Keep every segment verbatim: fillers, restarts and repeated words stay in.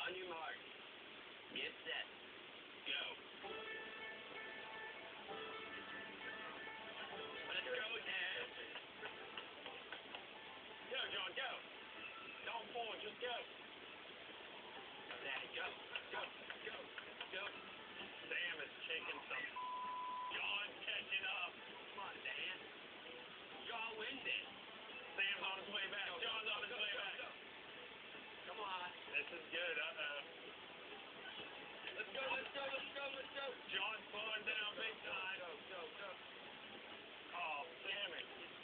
On your mark. Get set. Go. Let's go, Dad. Go, John, go. Don't fall, just go. Dad, go. Go. Go. Go. Sam is kicking some. John's catching up. Come on, Dan. Y'all win this. Sam's on his way back. Go, John's go, on his go, way go, back. go. Come on. This is good. Uh-oh. Let's go, let's go, let's go, let's go. John's slowing down big time. Go, go, go. Oh, Sammy.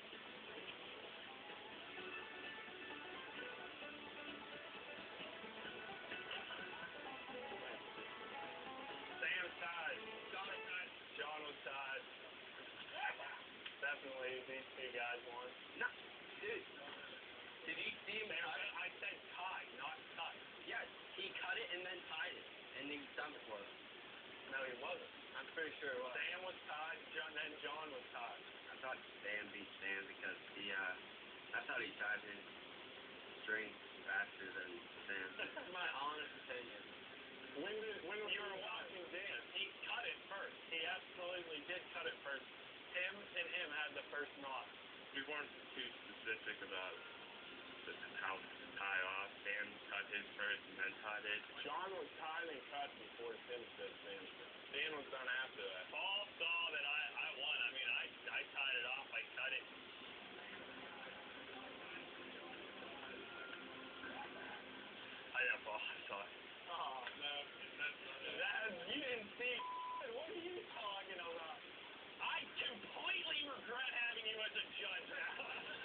Sam's tied. John is tied. John was tied. Definitely these two guys won. No, dude. Did you see him Sam, cut it? I said tie, not cut. Yes, he cut it and then tied it. And he was done before that. No, he wasn't. I'm pretty sure it was. Sam was tied, John, then John was tied. I thought Dan beat Sam because he, uh, I thought he tied his string faster than Sam. That's my honest opinion. When did when you were watching Dan, he cut it first. He absolutely did cut it first. Him and him had the first knot. We weren't too specific about the, how to tie off. Dan cut his first and then tied it. John was tied and cut before Tim did Sam's. Dan was done after that. Paul saw that I, I won. I mean, I, I tied it off. I cut it. I yeah, Paul, I saw it. Oh, no. That, you didn't see. What are you talking about? I completely regret having you as a judge now.